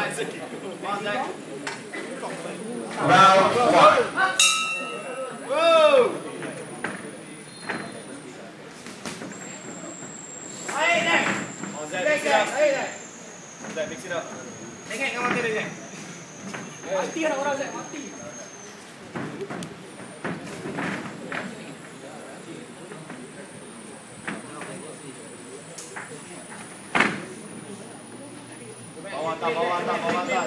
Round 1. Whoa! Hey, Zach! Oh, Zach, mix it up. Hey, Zach! Zach, mix it up. Tengok dengan mata dia, Zach. Mati orang orang, Zach. Mati. Bawah atas, bawah atas, bawah atas.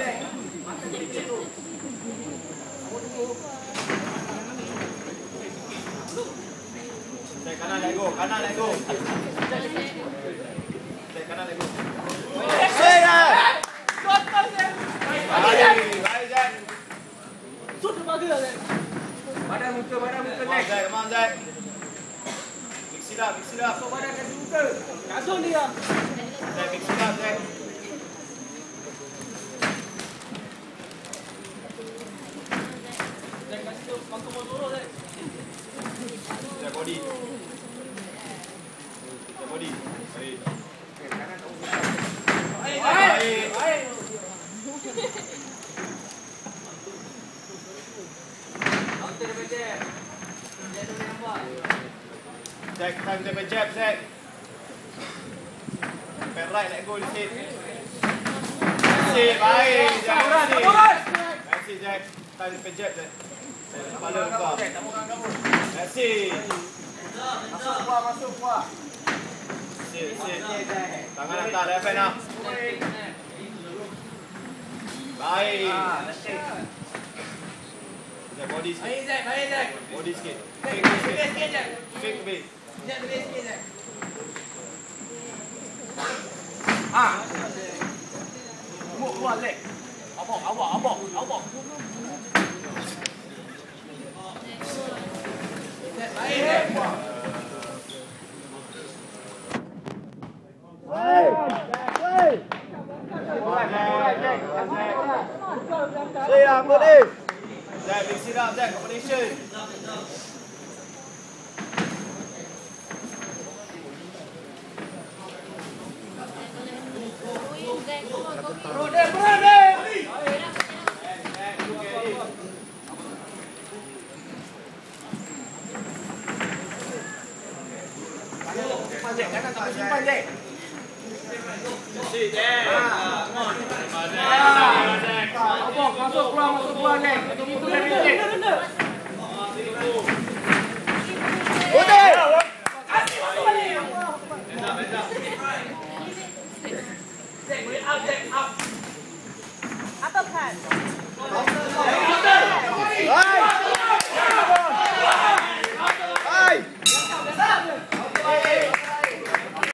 Zach, kanan, let go. Kanan, let go. Zach, kanan, let go. Hey, Zach! Baik, Zach. Sud bagus, Zach. Badan muka, Zach. Come on, Zach. Mix it up, mix it up. Badan kasi muka. Kasut dia. Zach, mix it up, Zach. Zach kasi tu pakai motor, Zach. Zach, body. Zach, body. Baik. Baik. Zach, time to have a jab, Zach. Back right, let go, Lissit. That's it, baik, Zach. That's it, Zach. Time to have a jab, Zach. Kepala kau. That's it. Masuk kuah. Sit. Tangan atas, left hand up. Baik. Zach, body sikit. Baik, Zach. Body sikit. Sikit, Zach. Fake a bit. Zach, lebih sikit, Zach. Kuat, Zach. Abok. Baik, Zach. Zach, apa ni? Zach, mix it up, Zach. Combination. Masuk keluar, Zach. Itu dari Zach. Uppercut.